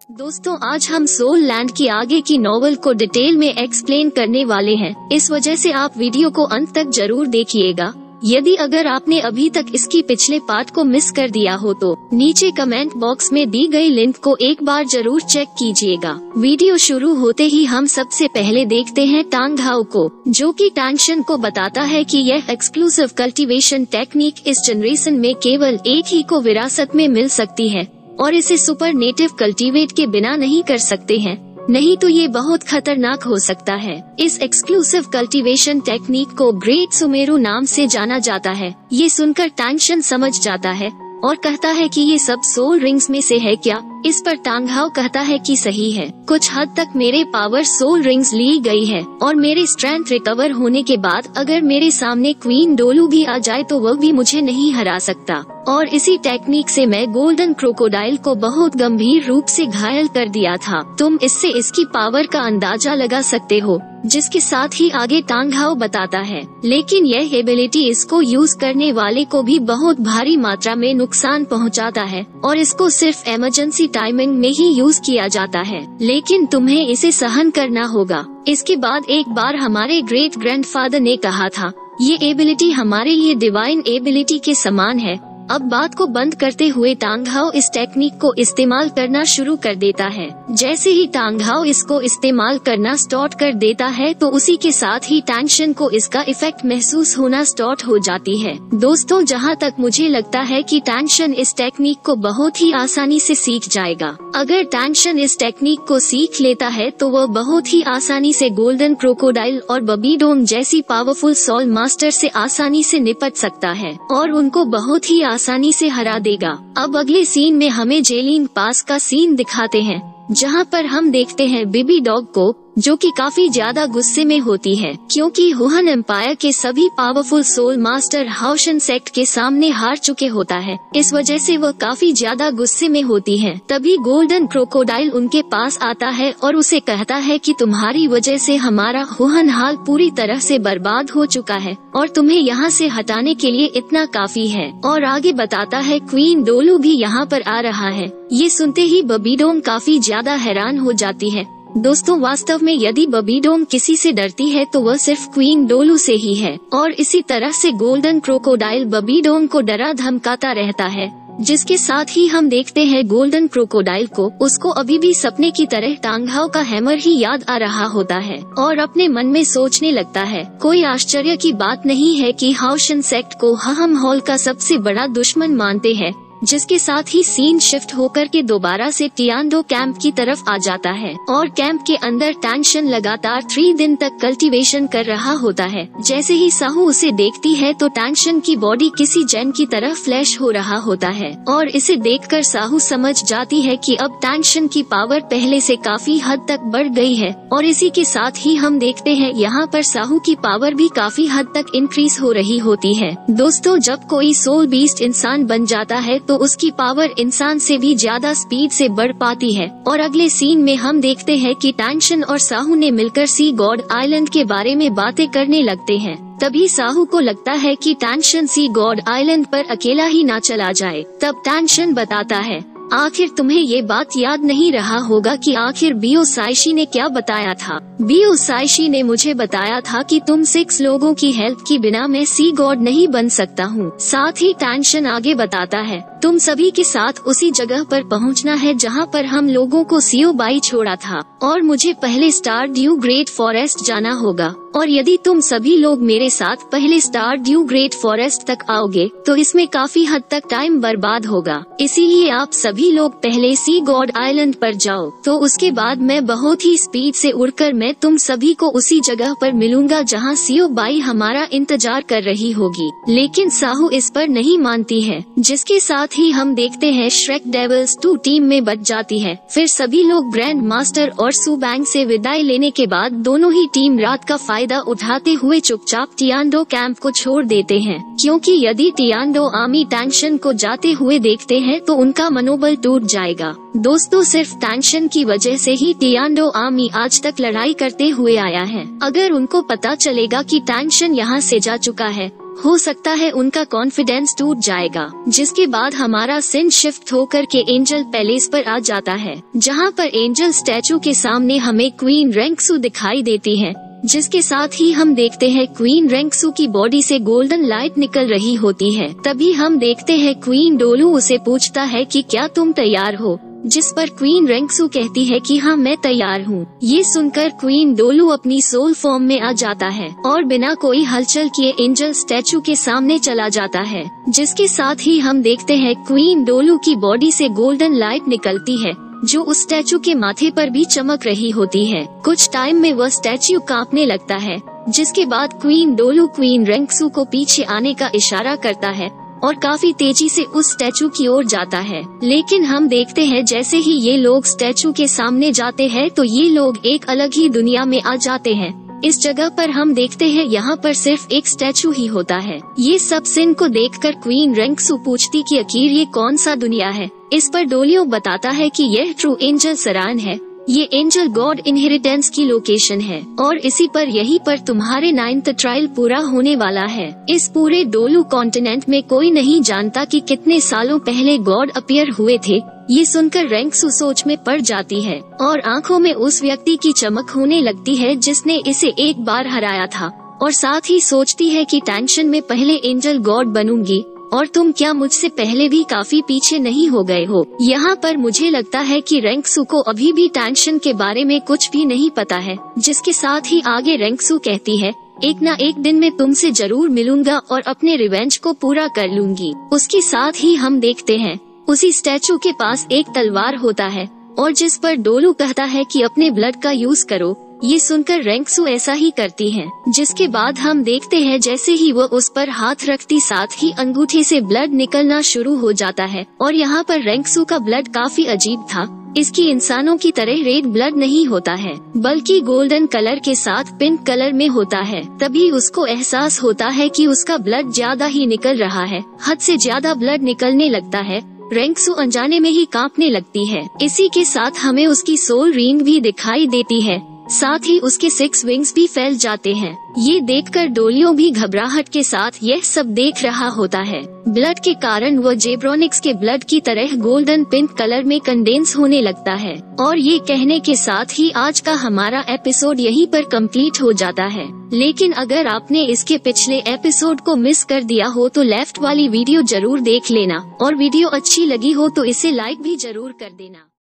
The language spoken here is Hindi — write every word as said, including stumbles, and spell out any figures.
दोस्तों आज हम सोल लैंड की आगे की नॉवल को डिटेल में एक्सप्लेन करने वाले हैं। इस वजह से आप वीडियो को अंत तक जरूर देखिएगा। यदि अगर आपने अभी तक इसकी पिछले पार्ट को मिस कर दिया हो तो नीचे कमेंट बॉक्स में दी गई लिंक को एक बार जरूर चेक कीजिएगा। वीडियो शुरू होते ही हम सबसे पहले देखते हैं टांग हाउ को, जो कि टैंशन को बताता है कि यह एक्सक्लूसिव कल्टीवेशन टेक्निक इस जनरेशन में केवल एक ही को विरासत में मिल सकती है और इसे सुपर नेटिव कल्टीवेट के बिना नहीं कर सकते हैं, नहीं तो ये बहुत खतरनाक हो सकता है। इस एक्सक्लूसिव कल्टीवेशन टेक्निक को ग्रेट सुमेरु नाम से जाना जाता है। ये सुनकर टैंशन समझ जाता है और कहता है कि ये सब सोल रिंग्स में से है क्या। इस पर टांग हाउ कहता है कि सही है, कुछ हद तक मेरे पावर सोल रिंग्स ली गई है और मेरे स्ट्रेंथ रिकवर होने के बाद अगर मेरे सामने क्वीन डोलू भी आ जाए तो वह भी मुझे नहीं हरा सकता। और इसी टेक्निक से मैं गोल्डन क्रोकोडाइल को बहुत गंभीर रूप से घायल कर दिया था। तुम इससे इसकी पावर का अंदाजा लगा सकते हो, जिसके साथ ही आगे टांग हाउ बताता है, लेकिन यह एबिलिटी इसको यूज करने वाले को भी बहुत भारी मात्रा में नुकसान पहुंचाता है और इसको सिर्फ इमरजेंसी टाइमिंग में ही यूज किया जाता है, लेकिन तुम्हें इसे सहन करना होगा। इसके बाद एक बार हमारे ग्रेट ग्रैंडफादर ने कहा था, ये एबिलिटी हमारे लिए डिवाइन एबिलिटी के समान है। अब बात को बंद करते हुए टांग हाउ इस टेक्निक को इस्तेमाल करना शुरू कर देता है। जैसे ही टांग हाउ इसको इस्तेमाल करना स्टार्ट कर देता है तो उसी के साथ ही टैंशन को इसका इफेक्ट महसूस होना स्टार्ट हो जाती है। दोस्तों जहां तक मुझे लगता है कि टैंशन इस टेक्निक को बहुत ही आसानी से सीख जाएगा। अगर टैंशन इस टेक्निक को सीख लेता है तो वह बहुत ही आसानी से गोल्डन क्रोकोडाइल और बबीडोंग जैसी पावरफुल सोल मास्टर से आसानी से निपट सकता है और उनको बहुत ही आसानी से हरा देगा। अब अगले सीन में हमें जेलिंग पास का सीन दिखाते हैं, जहां पर हम देखते हैं बेबी डॉग को, जो कि काफी ज्यादा गुस्से में होती है क्योंकि हुहन एम्पायर के सभी पावरफुल सोल मास्टर हाउशन सेक्ट के सामने हार चुके होता है। इस वजह से वह काफी ज्यादा गुस्से में होती है। तभी गोल्डन क्रोकोडाइल उनके पास आता है और उसे कहता है कि तुम्हारी वजह से हमारा हुहन हाल पूरी तरह से बर्बाद हो चुका है और तुम्हें यहाँ से हटाने के लिए इतना काफी है। और आगे बताता है क्वीन डोलू भी यहाँ पर आ रहा है। ये सुनते ही बबीडोंग काफी ज्यादा हैरान हो जाती है। दोस्तों वास्तव में यदि बबीडोंग किसी से डरती है तो वह सिर्फ क्वीन डोलू से ही है और इसी तरह से गोल्डन क्रोकोडाइल बबीडोंग को डरा धमकाता रहता है, जिसके साथ ही हम देखते हैं गोल्डन क्रोकोडाइल को उसको अभी भी सपने की तरह टांग हाउ का हैमर ही याद आ रहा होता है और अपने मन में सोचने लगता है, कोई आश्चर्य की बात नहीं है कि हाउशन सेक्ट को हहम हॉल का सबसे बड़ा दुश्मन मानते हैं। जिसके साथ ही सीन शिफ्ट होकर के दोबारा से टियानडो कैंप की तरफ आ जाता है और कैंप के अंदर टैंशन लगातार थ्री दिन तक कल्टीवेशन कर रहा होता है। जैसे ही साहू उसे देखती है तो टैंशन की बॉडी किसी जेन की तरह फ्लैश हो रहा होता है और इसे देखकर साहू समझ जाती है कि अब टैंशन की पावर पहले से काफी हद तक बढ़ गई है और इसी के साथ ही हम देखते हैं यहाँ पर साहू की पावर भी काफी हद तक इंक्रीज हो रही होती है। दोस्तों जब कोई सोल बीस्ट इंसान बन जाता है तो उसकी पावर इंसान से भी ज्यादा स्पीड से बढ़ पाती है और अगले सीन में हम देखते हैं कि टैंशन और साहू ने मिलकर सी गॉड आइलैंड के बारे में बातें करने लगते हैं। तभी साहू को लगता है कि टैंशन सी गॉड आइलैंड पर अकेला ही ना चला जाए। तब टैंशन बताता है, आखिर तुम्हें ये बात याद नहीं रहा होगा कि आखिर बियो साइशी ने क्या बताया था। बियो साइशी ने मुझे बताया था कि तुम सिक्स लोगों की हेल्प की बिना मैं सी गॉड नहीं बन सकता हूँ। साथ ही टैंशन आगे बताता है, तुम सभी के साथ उसी जगह पर पहुँचना है जहाँ पर हम लोगों को सियो बाई छोड़ा था और मुझे पहले स्टार ड्यू ग्रेट फॉरेस्ट जाना होगा और यदि तुम सभी लोग मेरे साथ पहले स्टार ड्यू ग्रेट फॉरेस्ट तक आओगे तो इसमें काफी हद तक टाइम बर्बाद होगा। इसीलिए आप सभी लोग पहले सी गॉड आइलैंड पर जाओ, तो उसके बाद मैं बहुत ही स्पीड से उड़कर मैं तुम सभी को उसी जगह पर मिलूंगा जहां सियो बाई हमारा इंतजार कर रही होगी। लेकिन साहू इस पर नहीं मानती है, जिसके साथ ही हम देखते हैं श्रेक डेविल्स टू टीम में बच जाती है। फिर सभी लोग ग्रैंड मास्टर और सुबैंग से विदाई लेने के बाद दोनों ही टीम रात का फायदा उठाते हुए चुपचाप टियानडो कैंप को छोड़ देते हैं, क्योंकि यदि टियानडो आर्मी टैंशन को जाते हुए देखते हैं तो उनका मनोबल टूट जाएगा। दोस्तों सिर्फ टैंशन की वजह से ही टियानडो आर्मी आज तक लड़ाई करते हुए आया है। अगर उनको पता चलेगा कि टैंशन यहाँ से जा चुका है, हो सकता है उनका कॉन्फिडेंस टूट जाएगा, जिसके बाद हमारा सीन शिफ्ट होकर के एंजल पैलेस पर आ जाता है, जहाँ पर एंजल स्टैचू के सामने हमें क्वीन रेंगसू दिखाई देती है, जिसके साथ ही हम देखते हैं क्वीन रेंगसू की बॉडी से गोल्डन लाइट निकल रही होती है। तभी हम देखते हैं क्वीन डोलू उसे पूछता है कि क्या तुम तैयार हो, जिस पर क्वीन रेंगसू कहती है कि हाँ मैं तैयार हूँ। ये सुनकर क्वीन डोलू अपनी सोल फॉर्म में आ जाता है और बिना कोई हलचल किए एंजल स्टैचू के सामने चला जाता है, जिसके साथ ही हम देखते हैं क्वीन डोलू की बॉडी से गोल्डन लाइट निकलती है, जो उस स्टैचू के माथे पर भी चमक रही होती है। कुछ टाइम में वह स्टैचू कांपने लगता है, जिसके बाद क्वीन डोलू क्वीन रेंगसू को पीछे आने का इशारा करता है और काफी तेजी से उस स्टैचू की ओर जाता है। लेकिन हम देखते हैं जैसे ही ये लोग स्टैचू के सामने जाते हैं तो ये लोग एक अलग ही दुनिया में आ जाते हैं। इस जगह पर हम देखते हैं यहाँ पर सिर्फ एक स्टैचू ही होता है। ये सब सीन को देखकर क्वीन रेंगसू पूछती कि आखिर ये कौन सा दुनिया है। इस पर डोलियो बताता है कि यह ट्रू एंजल सरान है, ये एंजल गॉड इनहेरिटेंस की लोकेशन है और इसी पर यहीं पर तुम्हारे नाइन्थ ट्रायल पूरा होने वाला है। इस पूरे डोलू कॉन्टिनेंट में कोई नहीं जानता कि कितने सालों पहले गॉड अपीयर हुए थे। ये सुनकर रेंगसू सोच में पड़ जाती है और आंखों में उस व्यक्ति की चमक होने लगती है जिसने इसे एक बार हराया था, और साथ ही सोचती है कि टेंशन में पहले एंजल गॉड बनूंगी और तुम क्या मुझसे पहले भी काफी पीछे नहीं हो गए हो। यहाँ पर मुझे लगता है कि रेंगसू को अभी भी टेंशन के बारे में कुछ भी नहीं पता है, जिसके साथ ही आगे रेंगसू कहती है एक ना एक दिन मैं तुमसे जरूर मिलूंगा और अपने रिवेंज को पूरा कर लूंगी। उसके साथ ही हम देखते हैं उसी स्टैचू के पास एक तलवार होता है और जिस पर डोलू कहता है कि अपने ब्लड का यूज करो। ये सुनकर रेंगसू ऐसा ही करती है, जिसके बाद हम देखते हैं जैसे ही वो उस पर हाथ रखती साथ ही अंगूठे से ब्लड निकलना शुरू हो जाता है। और यहाँ पर रेंगसू का ब्लड काफी अजीब था, इसकी इंसानों की तरह रेड ब्लड नहीं होता है बल्कि गोल्डन कलर के साथ पिंक कलर में होता है। तभी उसको एहसास होता है कि उसका ब्लड ज्यादा ही निकल रहा है, हद से ज्यादा ब्लड निकलने लगता है। रेंगसू अनजाने में ही कांपने लगती है। इसी के साथ हमें उसकी सोल रिंग भी दिखाई देती है, साथ ही उसके सिक्स विंग्स भी फैल जाते हैं। ये देखकर डोलियो भी घबराहट के साथ यह सब देख रहा होता है। ब्लड के कारण वो जेब्रोनिक्स के ब्लड की तरह गोल्डन पिंक कलर में कंडेंस होने लगता है। और ये कहने के साथ ही आज का हमारा एपिसोड यहीं पर कंप्लीट हो जाता है। लेकिन अगर आपने इसके पिछले एपिसोड को मिस कर दिया हो तो लेफ्ट वाली वीडियो जरूर देख लेना, और वीडियो अच्छी लगी हो तो इसे लाइक भी जरूर कर देना।